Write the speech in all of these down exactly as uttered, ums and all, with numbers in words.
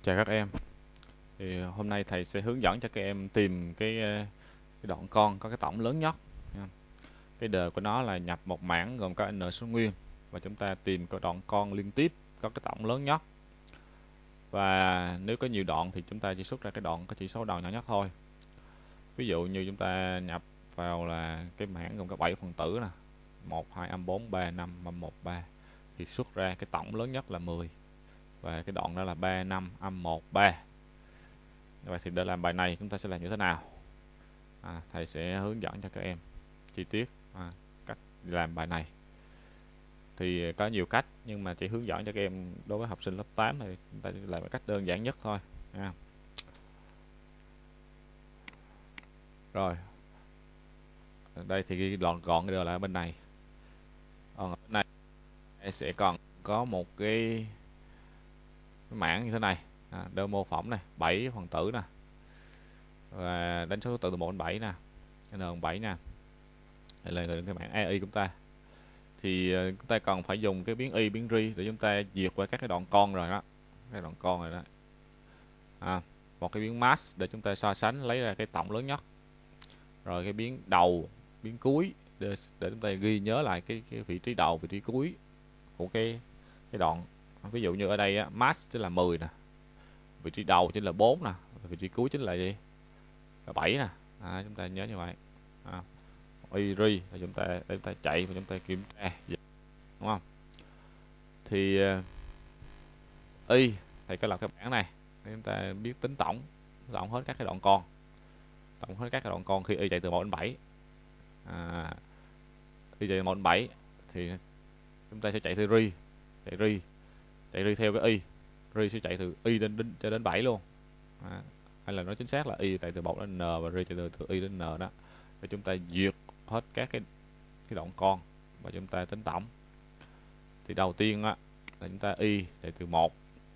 Chào các em. Thì hôm nay thầy sẽ hướng dẫn cho các em tìm cái, ờ, cái đoạn con có cái tổng lớn nhất nha. Cái đề của nó là nhập một mảng gồm có n số nguyên và chúng ta tìm cái đoạn con liên tiếp có cái tổng lớn nhất. Và nếu có nhiều đoạn thì chúng ta chỉ xuất ra cái đoạn có chỉ số đầu nhỏ nhất thôi. Ví dụ như chúng ta nhập vào là cái mảng gồm có bảy phần tử nè, một, hai, âm bốn, ba, năm, âm một, ba, thì xuất ra cái tổng lớn nhất là mười. Và cái đoạn đó là ba, năm, âm một, ba. Vậy thì để làm bài này chúng ta sẽ làm như thế nào? À, thầy sẽ hướng dẫn cho các em chi tiết à, cách làm bài này. Thì có nhiều cách nhưng mà chỉ hướng dẫn cho các em đối với học sinh lớp tám thì chúng ta làm một cách đơn giản nhất thôi. À. Rồi. Ở đây thì ghi gọn gọn cái đều là ở bên này. Còn ở bên này sẽ còn có một cái, cái mảng như thế này. À, đơn mô phỏng này, bảy phần tử nè. Và đánh số thứ tự từ một đến bảy nè, n bảy nè. Đây là cái mảng a i của chúng ta. Thì chúng ta còn phải dùng cái biến y biến ri để chúng ta duyệt qua các cái đoạn con rồi đó, cái đoạn con rồi đó. À, một cái biến mass để chúng ta so sánh lấy ra cái tổng lớn nhất, rồi cái biến đầu, biến cuối để, để chúng ta ghi nhớ lại cái, cái vị trí đầu, vị trí cuối của cái cái đoạn. Ví dụ như ở đây á, mass chính là mười nè, vị trí đầu chính là bốn nè, vị trí cuối chính là gì, là bảy nè. À, chúng ta nhớ như vậy. À, y ri là chúng ta để chúng ta chạy và chúng ta kiểm tra, đúng không? Thì uh, y thầy có lập cái bảng này để chúng ta biết tính tổng tổng hết các cái đoạn con, tổng hết các cái đoạn con khi y chạy từ một đến bảy. À, y chạy từ một đến bảy thì chúng ta sẽ chạy theo ri, chạy ri chạy ri theo cái y, ri sẽ chạy từ y đến, đến cho đến bảy luôn. À, hay là nói chính xác là y chạy từ một đến n và ri chạy từ, từ y đến n đó. Để chúng ta duyệt hết các cái cái đoạn con và chúng ta tính tổng. Thì đầu tiên á là chúng ta y chạy từ một.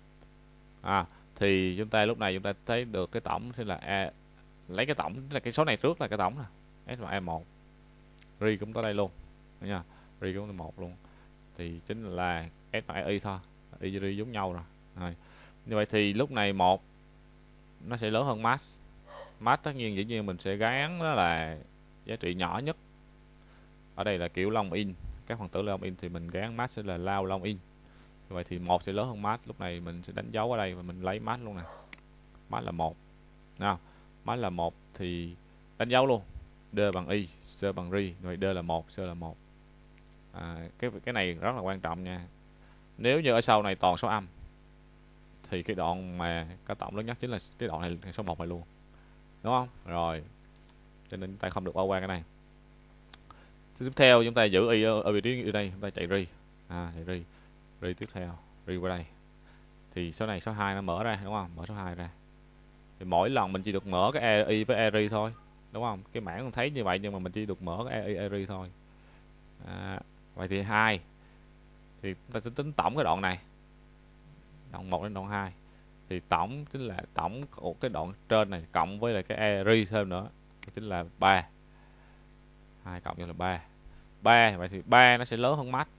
À, thì chúng ta lúc này chúng ta thấy được cái tổng sẽ là a, lấy cái tổng là cái số này trước là cái tổng nè, s là e một, ri cũng tới đây luôn nha, ri cũng là một luôn, thì chính là s và e y thôi, y ri giống nhau rồi. Rồi như vậy thì lúc này một nó sẽ lớn hơn mass. Mass tất nhiên dĩ nhiên mình sẽ gán đó là giá trị nhỏ nhất. Ở đây là kiểu long in, các phần tử long in thì mình gán mass sẽ là lao long in. Như vậy thì một sẽ lớn hơn mass. Lúc này mình sẽ đánh dấu ở đây và mình lấy mass luôn nè. Mass là một. Nào, mass là một thì đánh dấu luôn. D bằng y, C bằng ri. Vậy D là một, C là một. À, cái cái này rất là quan trọng nha. Nếu như ở sau này toàn số âm thì cái đoạn mà có tổng lớn nhất chính là cái đoạn này, số một này luôn. Đúng không? Rồi. Cho nên chúng ta không được bỏ qua cái này. Tiếp theo chúng ta giữ y ở, ở vị trí ở đây, chúng ta chạy ri. À, chạy ri. Ri tiếp theo, ri qua đây. Thì số này số hai nó mở ra, đúng không? Mở số hai ra. Thì mỗi lần mình chỉ được mở cái e i với e ri thôi, đúng không? Cái mảng thấy như vậy nhưng mà mình chỉ được mở cái e i e ri thôi. À, vậy thì hai thì chúng ta tính, tính tổng cái đoạn này. Đoạn một đến đoạn hai. Thì tổng chính là tổng của cái đoạn trên này cộng với lại cái e ri thêm nữa, chính là ba. hai cộng cho là ba. ba vậy thì ba nó sẽ lớn hơn max.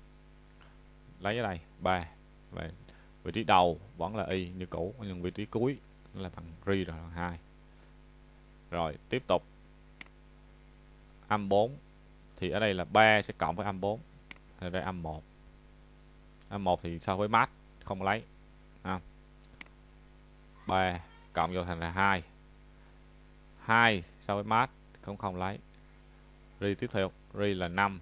Lấy cái này ba. Vậy vị trí đầu vẫn là y như cũ, nhưng vị trí cuối là bằng ri rồi, bằng hai. Rồi tiếp tục âm bốn thì ở đây là ba sẽ cộng với âm bốn, ở đây âm một. Âm một thì so với max không lấy. À, ba cộng vô thành là hai. hai so với max không không lấy. Ri tiếp theo, ri là năm.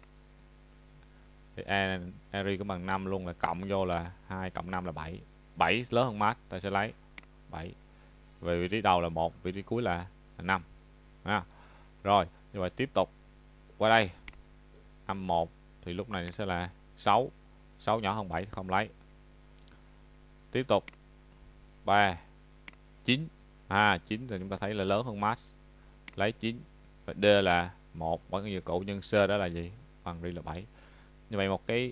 Thì e, e ri cũng bằng năm luôn, là cộng vô là hai cộng năm là bảy. bảy lớn hơn max, ta sẽ lấy bảy. Về vị trí đầu là một, vị trí cuối là, là năm. À, rồi, như vậy tiếp tục qua đây. Âm một thì lúc này sẽ là sáu. sáu nhỏ hơn bảy không lấy. Tiếp tục ba, chín. À, chín thì chúng ta thấy là lớn hơn max. Lấy chín. Và D là một, vẫn như cũ, nhưng C đó là gì? Bằng ri là bảy. Như vậy một cái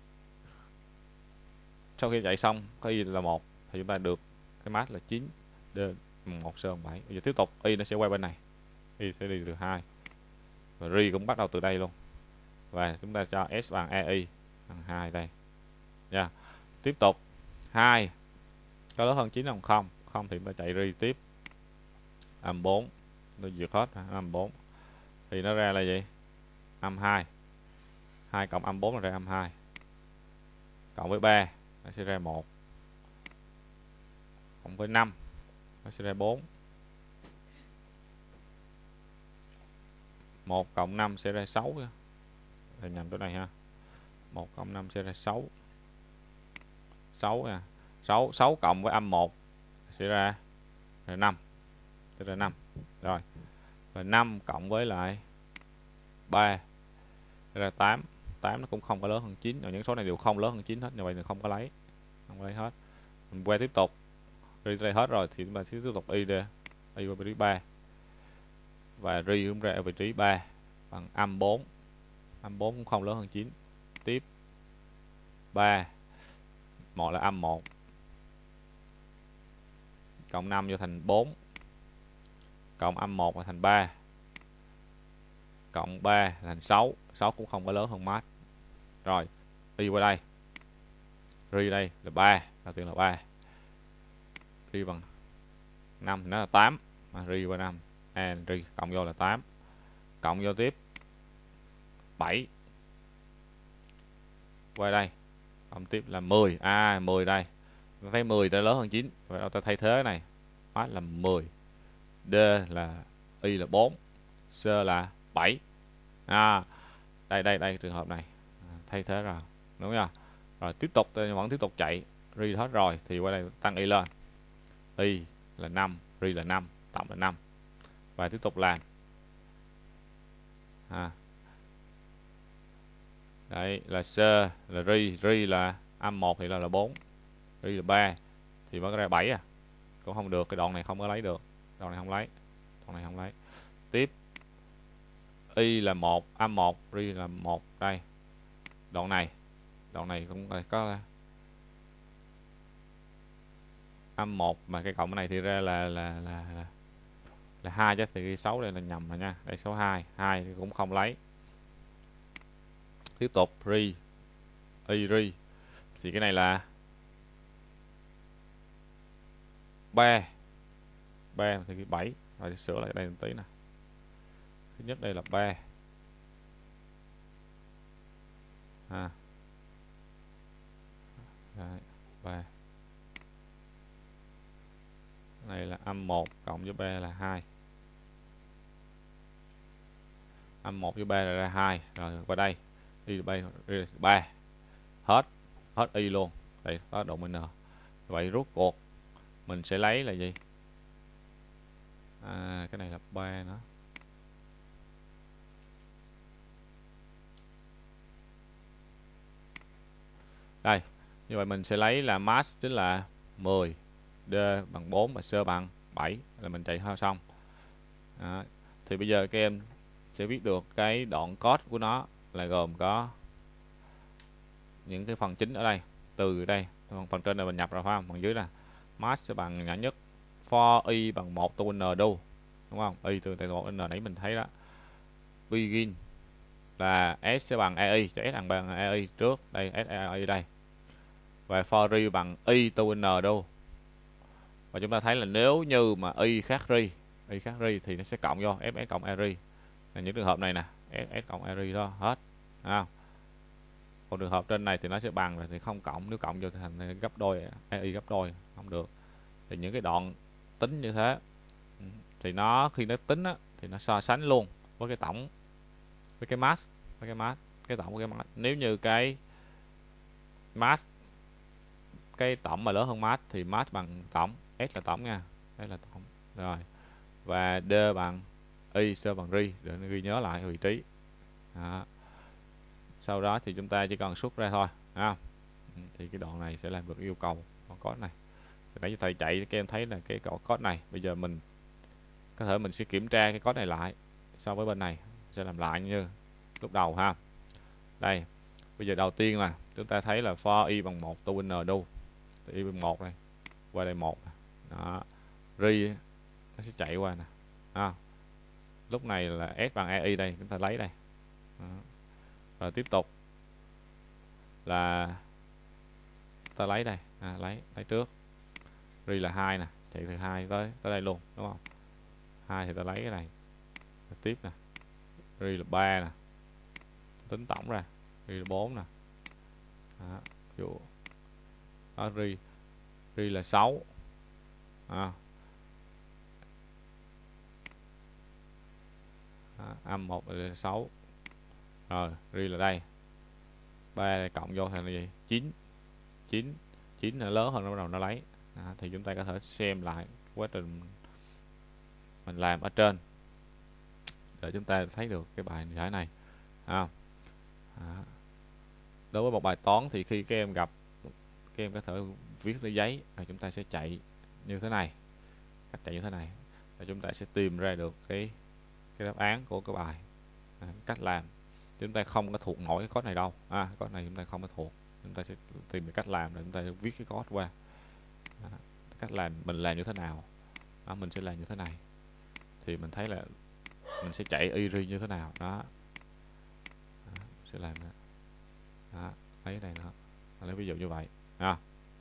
sau khi chạy xong có y là một thì chúng ta được cái max là chín, D một, C bằng bảy. Bây giờ tiếp tục y nó sẽ quay bên này. Y sẽ đi từ hai. Và ri cũng bắt đầu từ đây luôn. Và chúng ta cho S bằng e i bằng hai đây. Nha. Yeah. Tiếp tục hai có lớn hơn chín không? Không. Không thì chúng ta chạy ri tiếp. Âm bốn. Nó duyệt hết. Âm bốn. Thì nó ra là gì? Âm hai. hai cộng âm bốn là ra âm hai. Cộng với ba. Nó sẽ ra một. Cộng với năm. Nó sẽ ra bốn. một cộng năm sẽ ra sáu. Thầy nhầm chỗ này ha. một cộng năm sẽ ra sáu. sáu nha. sáu, sáu cộng với âm một sẽ ra, ra năm. Sẽ ra năm. Rồi. Và năm cộng với lại ba sẽ ra tám. tám nó cũng không có lớn hơn chín. Những số này đều không lớn hơn chín hết. Như vậy thì không có lấy. Không có lấy hết. Mình quay tiếp tục. Ri đây hết rồi thì chúng ta tiếp tục y đây. Y vào vị trí ba. Và ri cũng ra ở vị trí ba bằng âm bốn. Âm bốn cũng không lớn hơn chín. Tiếp ba. một là âm một. Cộng năm vô thành bốn. Cộng âm một là thành ba. Cộng ba là thành sáu. sáu cũng không có lớn hơn max. Rồi, đi qua đây. Ri đây là ba, đầu tiên là ba. Ri bằng năm nó là tám, mà ri qua năm. And ri cộng vô là tám. Cộng vô tiếp bảy. Qua đây. Cộng tiếp là mười. À mười đây. Ta thấy mười đã lớn hơn chín. Vậy ta thay thế này. Max là mười. D là Y là bốn. C là bảy. À đây đây đây trường hợp này. À, thay thế rồi. Đúng không? Rồi tiếp tục vẫn tiếp tục chạy. Ri hết rồi thì qua đây tăng Y lên. Y là năm, ri là năm, tổng là năm. Và tiếp tục làm. À. Đấy là C là ri, ri là âm một thì là là bốn. Ri là ba thì mới ra bảy à. Cũng không được, cái đoạn này không có lấy được. Đoạn này không lấy. Đoạn này không lấy. Tiếp Y là một, âm một, ri là một đây. Đoạn này. Đoạn này cũng có âm một mà cái cộng này thì ra là là là là, là hai chứ, thì ghi sáu đây là nhầm rồi nha. Đây số hai, hai thì cũng không lấy. Tiếp tục ri, y ri thì cái này là ba. ba thì ghi bảy. Rồi thì sửa lại đây một tí nè. Thứ nhất đây là ba. À. Đấy, ba. Này là âm một cộng với ba là hai. Âm một với ba là ra hai. Rồi qua đây y ba, ba. Hết. Hết y luôn. Đây có độ n. Vậy rút cuộc mình sẽ lấy là gì? À, cái này là ba nữa. Đây. Như vậy mình sẽ lấy là mass chính là mười. D bằng bốn và C bằng bảy là mình chạy xong. Đó. Thì bây giờ các em sẽ viết được cái đoạn code của nó là gồm có những cái phần chính ở đây. Từ đây, phần trên này mình nhập rồi phải không? Phần dưới là mass sẽ bằng nhỏ nhất. For y bằng một to n do. Đúng không? Y từ từ một n nãy mình thấy đó. Begin là S sẽ bằng E I, cho S bằng bằng E I trước. Đây S E I đây. Và for ri bằng y to n do. Và chúng ta thấy là nếu như mà y khác ri, y khác ri thì nó sẽ cộng vô fs cộng e ri. Là những trường hợp này nè, fs cộng e ri đó hết. Đúng không? Còn trường hợp trên này thì nó sẽ bằng rồi thì không cộng, nếu cộng vô thì thành gấp đôi, e i gấp đôi, không được. Thì những cái đoạn tính như thế thì nó khi nó tính á, thì nó so sánh luôn với cái tổng, với cái mass, với cái mass, cái tổng của cái mass. Nếu như cái mass, cái tổng mà lớn hơn mass thì mass bằng tổng, S là tổng nha, đây là tổng rồi. Và D bằng Y, C bằng ri, để ghi nhớ lại vị trí. Đó. Sau đó thì chúng ta chỉ cần xuất ra thôi, à, thì cái đoạn này sẽ làm được yêu cầu con code này. Nãy giờ thầy chạy các em thấy là cái code này, bây giờ mình có thể mình sẽ kiểm tra cái code này lại so với bên này, sẽ làm lại như lúc đầu ha. Đây, bây giờ đầu tiên là chúng ta thấy là for y bằng một to n do, y bằng một đây, qua đây một, đó, ri nó sẽ chạy qua nè, à, lúc này là S bằng E I đây, chúng ta lấy đây, đó. Rồi tiếp tục là ta lấy đây, à, lấy lấy trước ri là hai nè, chạy từ hai tới tới đây luôn đúng không? Hai thì ta lấy cái này tiếp nè, ri là ba nè, tính tổng ra ri là bốn nè. Đó, dụ đó, ri ri là sáu. À, đó, âm một là sáu. Rồi ri là đây, ba này cộng vô thành là gì? chín. chín chín là lớn hơn, nó bắt đầu nó lấy. Đó, thì chúng ta có thể xem lại quá trình mình làm ở trên để chúng ta thấy được cái bài giải này. À, à, đối với một bài toán thì khi các em gặp, các em có thể viết lên giấy rồi chúng ta sẽ chạy như thế này, cách chạy như thế này và chúng ta sẽ tìm ra được cái cái đáp án của cái bài. À, cách làm chúng ta không có thuộc nổi cái code này đâu. À, code này chúng ta không có thuộc, chúng ta sẽ tìm cái cách làm để chúng ta sẽ viết cái code qua. À, cách làm mình làm như thế nào. Đó, mình sẽ làm như thế này thì mình thấy là mình sẽ chạy y ri như thế nào đó. Đó, sẽ làm đó. Đó, lấy cái này nữa, lấy ví dụ như vậy. À.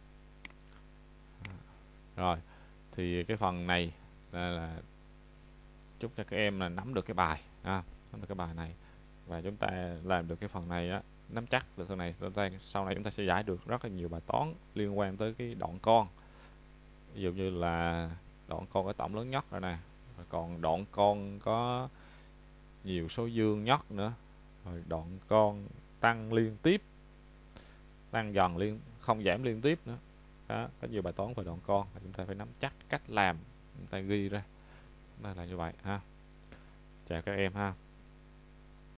Rồi thì cái phần này là, là chúc cho các em là nắm được cái bài, à, nắm được cái bài này và chúng ta làm được cái phần này á, nắm chắc được phần này, chúng ta sau này chúng ta sẽ giải được rất là nhiều bài toán liên quan tới cái đoạn con. Ví dụ như là đoạn con có tổng lớn nhất rồi nè, rồi còn đoạn con có nhiều số dương nhất nữa, rồi đoạn con tăng liên tiếp, tăng dần liên không giảm liên tiếp nữa. Đó, có nhiều bài toán về đoạn con và chúng ta phải nắm chắc cách làm, chúng ta ghi ra. Đó là như vậy ha. Chào các em ha.